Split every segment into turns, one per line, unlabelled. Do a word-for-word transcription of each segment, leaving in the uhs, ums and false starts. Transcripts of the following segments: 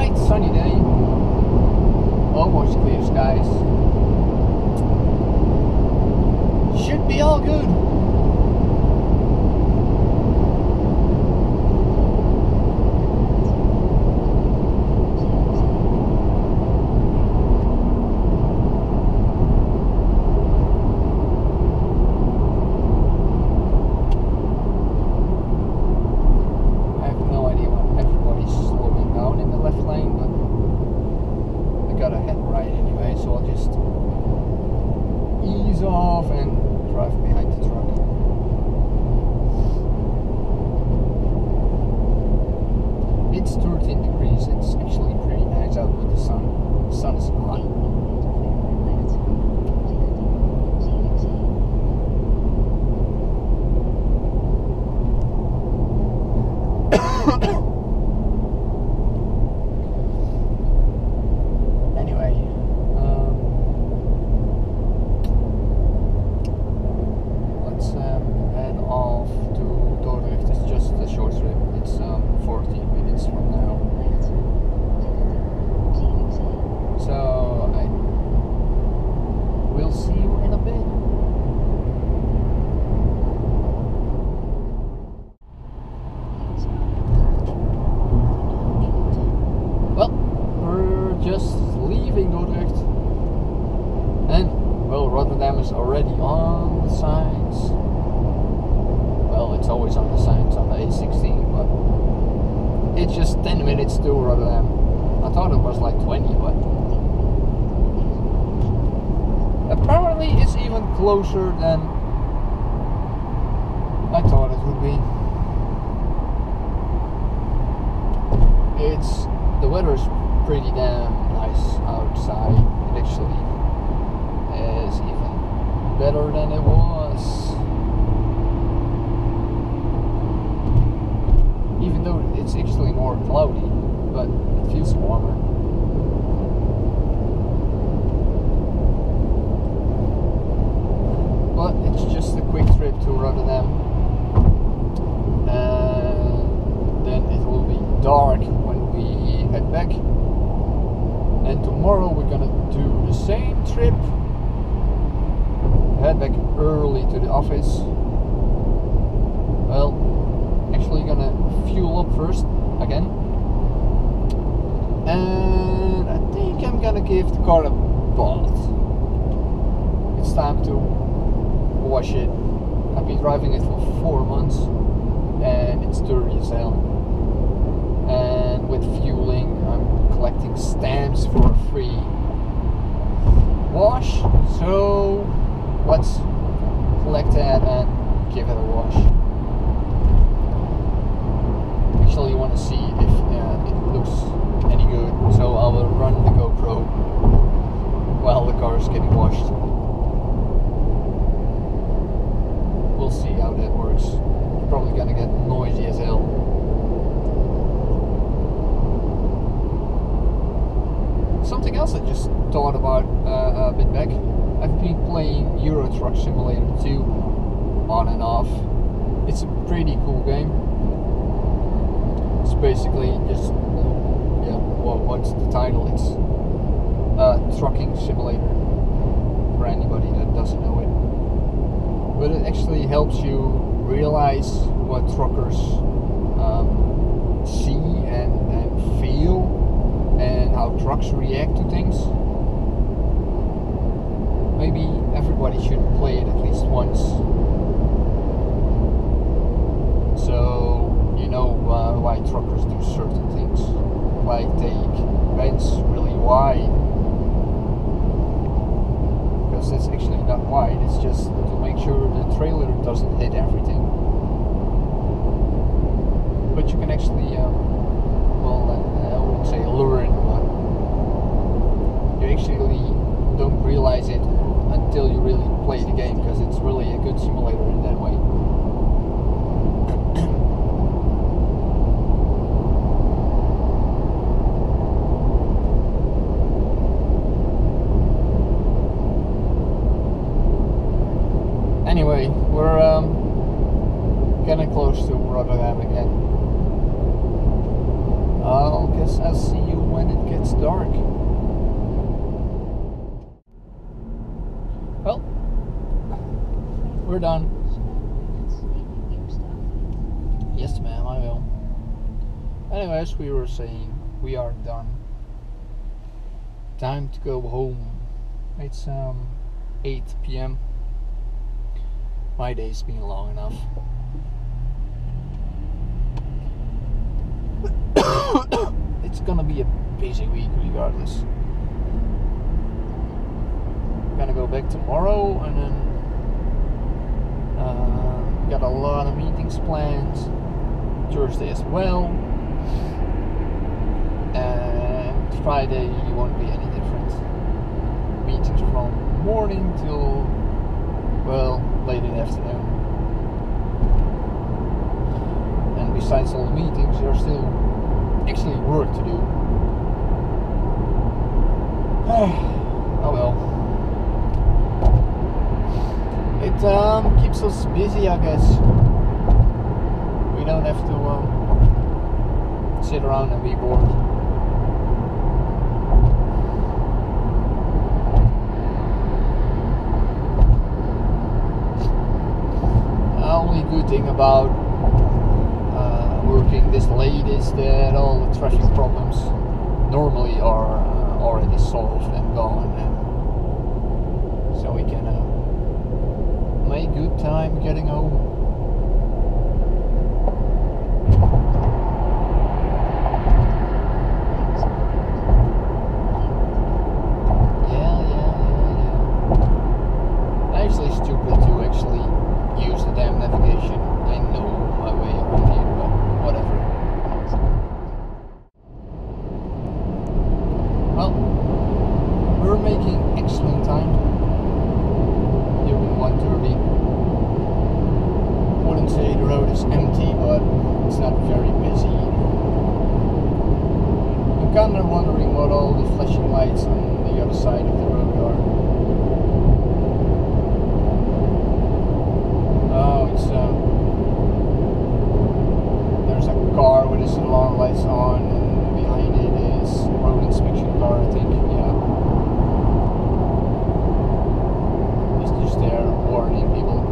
bright sunny day, almost clear skies. Should be all good. Off and drive behind the truck. It's thirteen degrees. It's actually pretty nice out with the sun. The sun is hot. Just leaving Dordrecht, and well, Rotterdam is already on the signs. Well, it's always on the signs on the A sixteen, but it's just ten minutes to Rotterdam. I thought it was like twenty, but apparently it's even closer than I thought it would be. It's the weather's pretty damn nice outside. It actually is even better than it was, even though it's actually more cloudy, but it feels warmer. But it's just a quick trip to Rotterdam, and then it will be dark when we head back. And tomorrow we're gonna do the same trip, head back early to the office. Well, actually gonna fuel up first again, and I think I'm gonna give the car a bath. It's time to wash it. I've been driving it for four months and it's dirty as hell. And with fueling, I'm collecting stamps for a free wash, so let's collect that and give it a wash. Actually, you want to see if uh, it looks any good, so I will run the GoPro while the car is getting washed. We'll see how that works. It's probably gonna get noisy as hell. Something else I just thought about uh, a bit back. I've been playing Euro Truck Simulator two on and off. It's a pretty cool game. It's basically just, yeah, well, what's the title? It's a trucking simulator for anybody that doesn't know it. But it actually helps you realize what truckers um, see and, and feel, and how trucks react to things. Maybe everybody should play it at least once, so you know uh, why truckers do certain things, like take vents really wide, because it's actually not wide, it's just to make sure the trailer doesn't hit everything. But you can actually um, well, uh, I wouldn't say learn, but you actually don't realize it until you really play the game, because it's really a good simulator in that way. Anyway, we're um, getting close to Rotterdam again. guess I'll see you when it gets dark. Well, we're done. Yes, ma'am, I will. Anyways, we were saying we are done. Time to go home. It's um eight p m My day's been long enough. It's gonna be a busy week regardless. I'm gonna go back tomorrow and then uh, got a lot of meetings planned. Thursday as well. And Friday won't be any different. Meetings from morning till, well, late in the afternoon. And besides all the meetings, there's still actually work to do. Oh well. It um, keeps us busy, I guess. We don't have to um, sit around and be bored. The only good thing about uh, working this late is that all the traffic problems normally are uh, already solved and gone, and so we can uh, make good time getting home. I'm kind of wondering what all the flashing lights on the other side of the road are. Oh, it's uh, there's a car with its alarm lights on, and behind it is a road inspection car, I think. Yeah, it's just there warning people.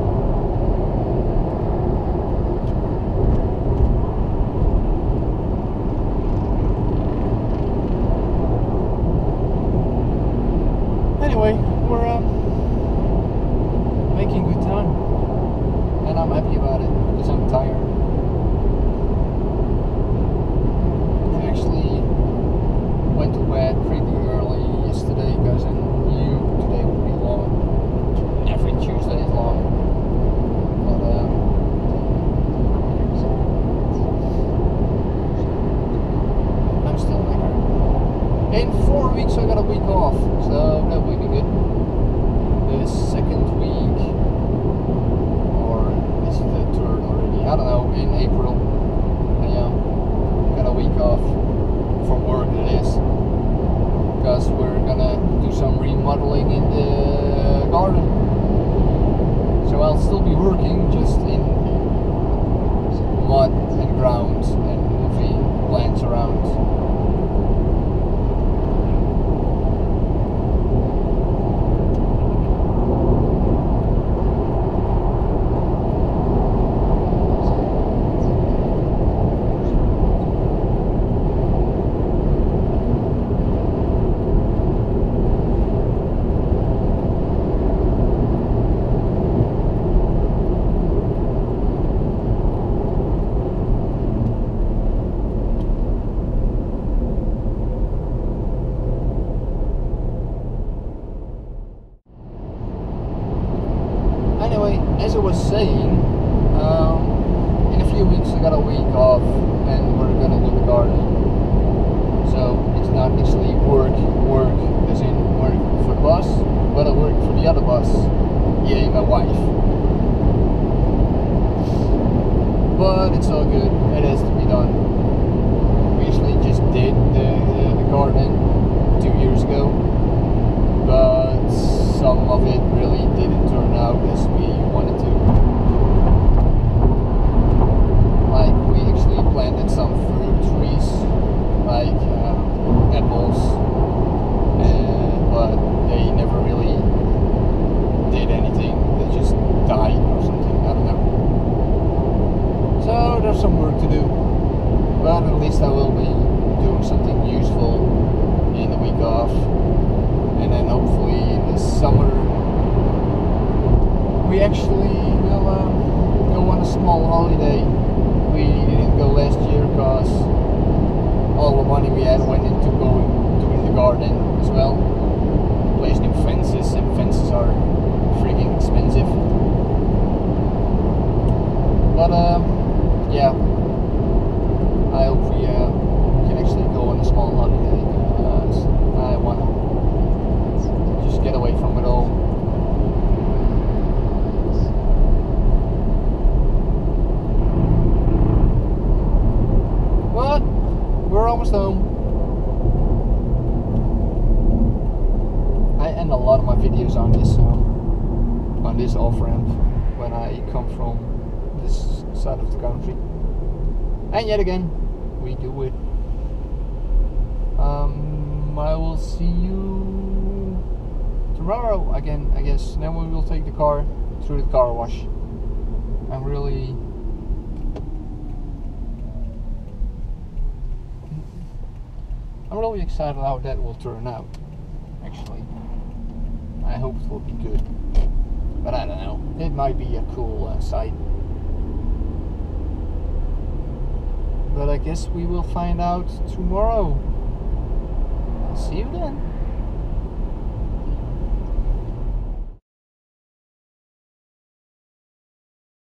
Anyway, we're um, making good time, and I'm happy about it because I'm tired. I actually went to bed pretty early yesterday because I knew today would be long. Every Tuesday is long, but uh, I'm still knackered. In four weeks I got a week off, so that will be good. The second week, or is it the third already? I don't know, in April. I um, got a week off from work, it is. Because we're gonna do some remodeling in the garden. So I'll still be working, just in mud and ground and moving plants around. least I will be doing something useful in the week off, and then hopefully in the summer we actually will um, go on a small holiday. We didn't go last year because all the money we had went into going doing the garden as well. Place new fences, and fences are freaking expensive. But um, yeah, I hope we uh, can actually go on a small holiday. Uh, I wanna just get away from it all. But we're almost home. I end a lot of my videos on this um, on this off ramp when I come from this side of the country, and yet again we do it. Um, I will see you tomorrow again, I guess. Then we will take the car through the car wash. I'm really I'm really excited how that will turn out, actually. I hope it will be good, but I don't know. It might be a cool uh, sight. But I guess we will find out tomorrow. See you then.